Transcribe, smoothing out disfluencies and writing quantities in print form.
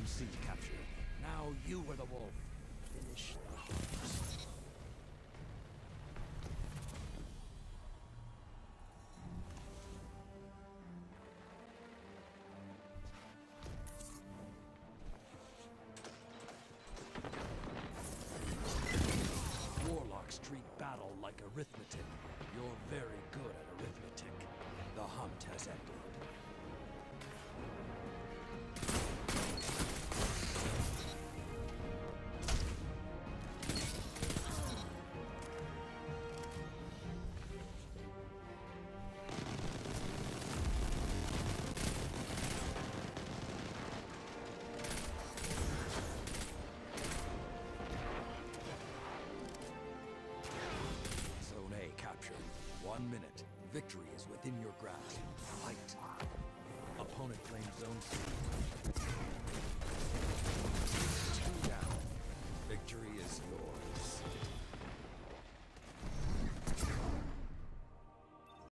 Zone C captured. Now you were the wolf. Finish the hunt. Warlocks treat battle like arithmetic. You're very good at arithmetic. The hunt has ended. Zone A captured. 1 minute. Victory is within your grasp. Fight. Opponent claims Zone C.